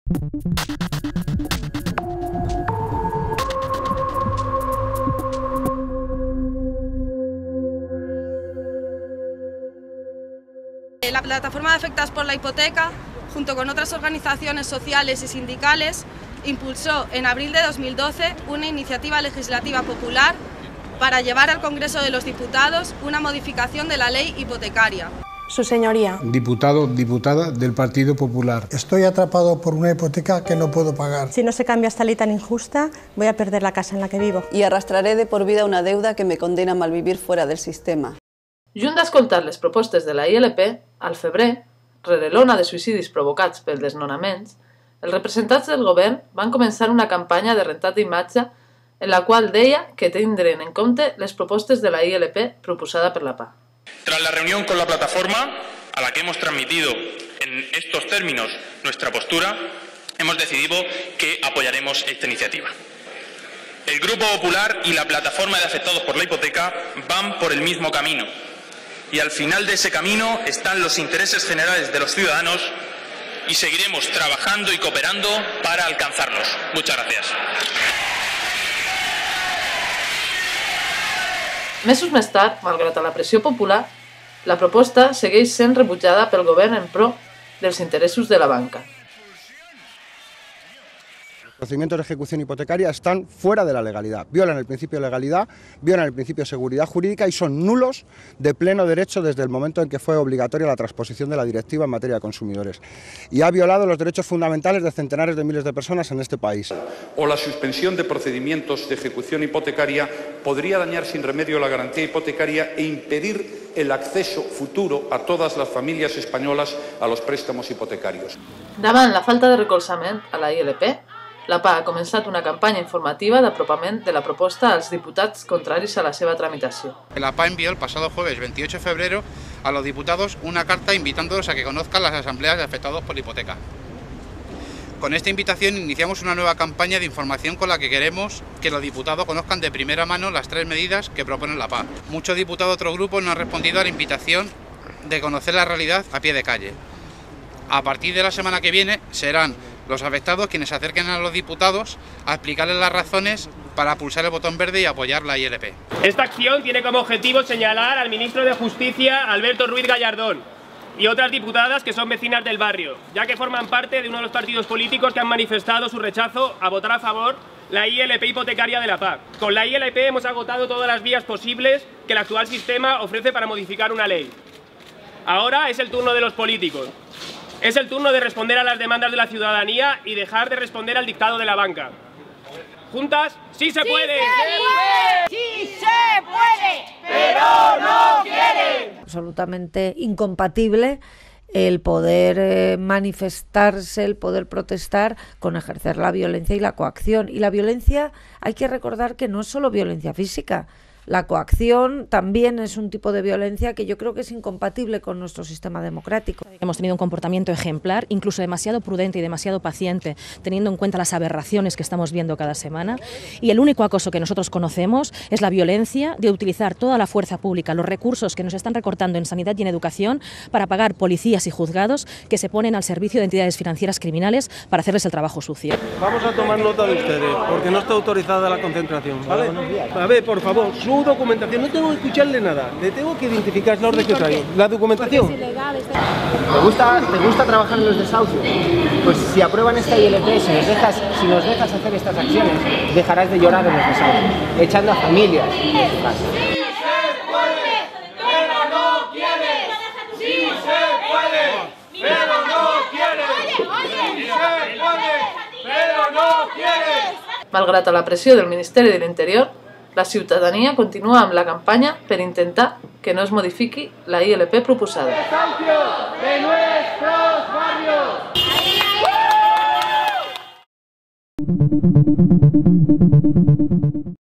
La plataforma de afectados por la hipoteca, junto con otras organizaciones sociales y sindicales, impulsó en abril de 2012 una iniciativa legislativa popular para llevar al Congreso de los Diputados una modificación de la ley hipotecaria. Su señoría. Diputado, diputada del Partido Popular. Estoy atrapado por una hipoteca que no puedo pagar. Si no se cambia esta ley tan injusta, voy a perder la casa en la que vivo. Y arrastraré de por vida una deuda que me condena a malvivir fuera del sistema. Junt d'escoltar les propostes de la ILP, al febrer, rere l'ona de suïcidis provocats pels desnonaments, els representants del govern van començar una campanya de rentat d'imatge en la qual deia que tindren en compte les propostes de la ILP proposada per la PA. Tras la reunión con la plataforma, a la que hemos transmitido en estos términos nuestra postura, hemos decidido que apoyaremos esta iniciativa. El Grupo Popular y la plataforma de afectados por la hipoteca van por el mismo camino. Y al final de ese camino están los intereses generales de los ciudadanos y seguiremos trabajando y cooperando para alcanzarlos. Muchas gracias. Mesos més tard, malgrat la pressió popular, la proposta segueix sent rebutjada pel govern en pro dels interessos de la banca. Los procedimientos de ejecución hipotecaria están fuera de la legalidad, violan el principio de legalidad, violan el principio de seguridad jurídica y son nulos de pleno derecho desde el momento en que fue obligatoria la transposición de la directiva en materia de consumidores. Y ha violado los derechos fundamentales de centenares de miles de personas en este país. O la suspensión de procedimientos de ejecución hipotecaria podría dañar sin remedio la garantía hipotecaria e impedir el acceso futuro a todas las familias españolas a los préstamos hipotecarios. Davant la falta de recolzament a la ILP, la PA ha començat una campanya informativa d'apropament de la proposta als diputats contraris a la seva tramitació. La PA envió el pasado jueves 28 de febrero a los diputados una carta invitándolos a que conozcan las asambleas de afectados por hipoteca. Con esta invitación iniciamos una nueva campaña de información con la que queremos que los diputados conozcan de primera mano las 3 medidas que propone la PA. Muchos diputados de otros grupos no han respondido a la invitación de conocer la realidad a pie de calle. A partir de la semana que viene serán los afectados quienes se acerquen a los diputados a explicarles las razones para pulsar el botón verde y apoyar la ILP. Esta acción tiene como objetivo señalar al ministro de Justicia, Alberto Ruiz Gallardón, y otras diputadas que son vecinas del barrio, ya que forman parte de uno de los partidos políticos que han manifestado su rechazo a votar a favor la ILP hipotecaria de la PA. Con la ILP hemos agotado todas las vías posibles que el actual sistema ofrece para modificar una ley. Ahora es el turno de los políticos. Es el turno de responder a las demandas de la ciudadanía y dejar de responder al dictado de la banca. Juntas, ¡sí se puede! ¡Sí se puede! ¡Pero no quieren! Absolutamente incompatible el poder manifestarse, el poder protestar con ejercer la violencia y la coacción. Y la violencia, hay que recordar que no es solo violencia física. La coacción también es un tipo de violencia que yo creo que es incompatible con nuestro sistema democrático. Hemos tenido un comportamiento ejemplar, incluso demasiado prudente y demasiado paciente, teniendo en cuenta las aberraciones que estamos viendo cada semana. Y el único acoso que nosotros conocemos es la violencia de utilizar toda la fuerza pública, los recursos que nos están recortando en sanidad y en educación para pagar policías y juzgados que se ponen al servicio de entidades financieras criminales para hacerles el trabajo sucio. Vamos a tomar nota de ustedes, porque no está autorizada la concentración, ¿vale? A ver, por favor, su documentación, no tengo que escucharle nada, le tengo que identificar la orden que traigo. La documentación. ¿Te gusta trabajar en los desahucios? Pues si aprueban esta ILP, si nos dejas hacer estas acciones, dejarás de llorar en los desahucios, echando a familias de tu casa. ¡Sí se puede! ¡Pero no quiere! ¡Sí se puede! ¡Pero no quiere! ¡Sí se puede! ¡Pero no quiere! Malgrat la pressió del Ministeri de l'Interior, la ciutadania continua amb la campanya per intentar que no es modifiqui la ILP proposada. ¡De nuestro